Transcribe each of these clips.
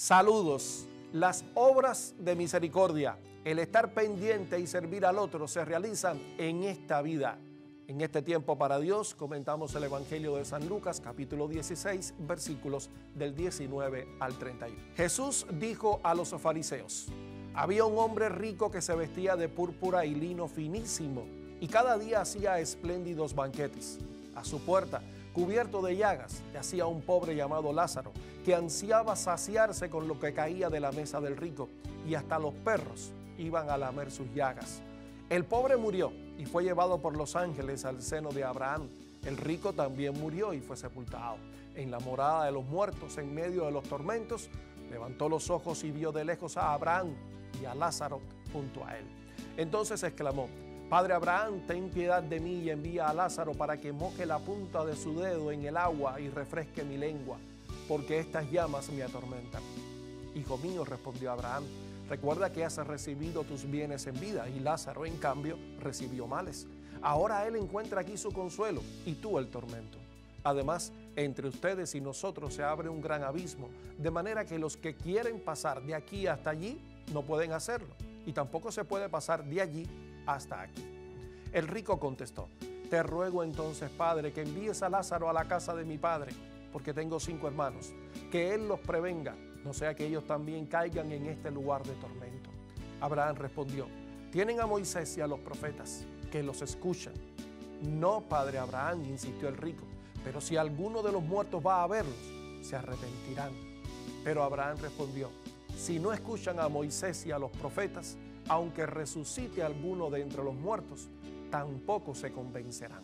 Saludos. Las obras de misericordia, el estar pendiente y servir al otro se realizan en esta vida. En este tiempo para Dios comentamos el Evangelio de San Lucas, capítulo 16, versículos del 19 al 31. Jesús dijo a los fariseos: había un hombre rico que se vestía de púrpura y lino finísimo y cada día hacía espléndidos banquetes. A su puerta, cubierto de llagas, yacía un pobre llamado Lázaro, que ansiaba saciarse con lo que caía de la mesa del rico, y hasta los perros iban a lamer sus llagas. El pobre murió y fue llevado por los ángeles al seno de Abraham. El rico también murió y fue sepultado. En la morada de los muertos, en medio de los tormentos, levantó los ojos y vio de lejos a Abraham y a Lázaro junto a él. Entonces exclamó: Padre Abraham, ten piedad de mí y envía a Lázaro para que moje la punta de su dedo en el agua y refresque mi lengua, porque estas llamas me atormentan. Hijo mío, respondió Abraham, recuerda que has recibido tus bienes en vida y Lázaro, en cambio, recibió males. Ahora él encuentra aquí su consuelo y tú el tormento. Además, entre ustedes y nosotros se abre un gran abismo, de manera que los que quieren pasar de aquí hasta allí no pueden hacerlo, y tampoco se puede pasar de allí hasta aquí. El rico contestó: te ruego entonces, Padre, que envíes a Lázaro a la casa de mi padre, porque tengo 5 hermanos, que él los prevenga, no sea que ellos también caigan en este lugar de tormento. Abraham respondió: tienen a Moisés y a los profetas, que los escuchan. No, Padre Abraham, insistió el rico, pero si alguno de los muertos va a verlos, se arrepentirán. Pero Abraham respondió: si no escuchan a Moisés y a los profetas, aunque resucite alguno de entre los muertos, tampoco se convencerán.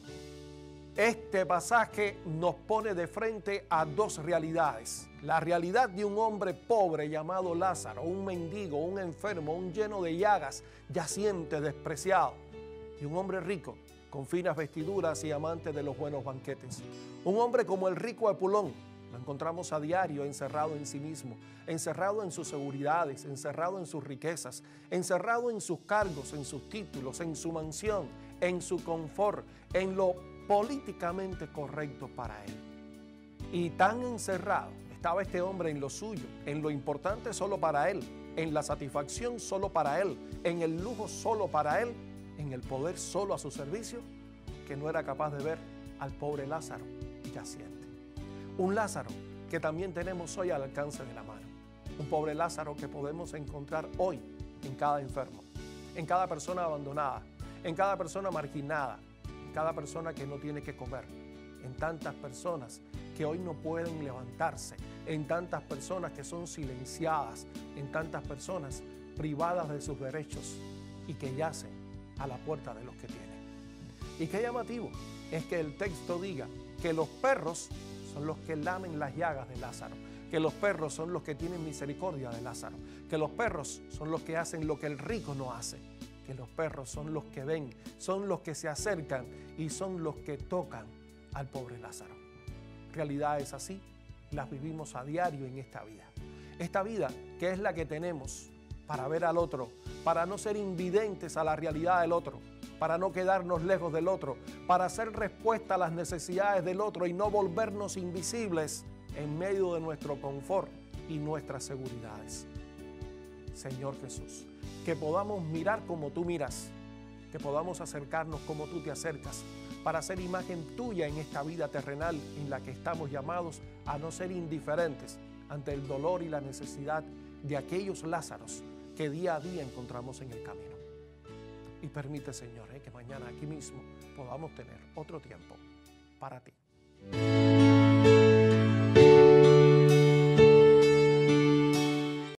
Este pasaje nos pone de frente a dos realidades. La realidad de un hombre pobre llamado Lázaro, un mendigo, un enfermo, un lleno de llagas, yaciente, despreciado. Y un hombre rico, con finas vestiduras y amante de los buenos banquetes. Un hombre como el rico Epulón. Lo encontramos a diario encerrado en sí mismo, encerrado en sus seguridades, encerrado en sus riquezas, encerrado en sus cargos, en sus títulos, en su mansión, en su confort, en lo políticamente correcto para él. Y tan encerrado estaba este hombre en lo suyo, en lo importante solo para él, en la satisfacción solo para él, en el lujo solo para él, en el poder solo a su servicio, que no era capaz de ver al pobre Lázaro yaciente. Un Lázaro que también tenemos hoy al alcance de la mano. Un pobre Lázaro que podemos encontrar hoy en cada enfermo, en cada persona abandonada, en cada persona marginada, en cada persona que no tiene que comer, en tantas personas que hoy no pueden levantarse, en tantas personas que son silenciadas, en tantas personas privadas de sus derechos y que yacen a la puerta de los que tienen. Y qué llamativo es que el texto diga que los perros son los que lamen las llagas de Lázaro, que los perros son los que tienen misericordia de Lázaro, que los perros son los que hacen lo que el rico no hace, que los perros son los que ven, son los que se acercan y son los que tocan al pobre Lázaro. Realidades así las vivimos a diario en esta vida. Esta vida que es la que tenemos para ver al otro, para no ser invidentes a la realidad del otro, para no quedarnos lejos del otro, para hacer respuesta a las necesidades del otro y no volvernos invisibles en medio de nuestro confort y nuestras seguridades. Señor Jesús, que podamos mirar como tú miras, que podamos acercarnos como tú te acercas, para ser imagen tuya en esta vida terrenal en la que estamos llamados a no ser indiferentes ante el dolor y la necesidad de aquellos Lázaros que día a día encontramos en el camino. Y permite, Señor, que mañana aquí mismo podamos tener otro tiempo para ti.